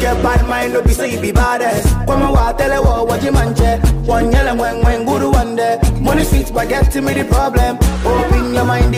get bad mind, no be say you be baddest. When my wa tell her what you manche. One yell and when guru one day. Money sweet, but get to me the problem. Open your mind.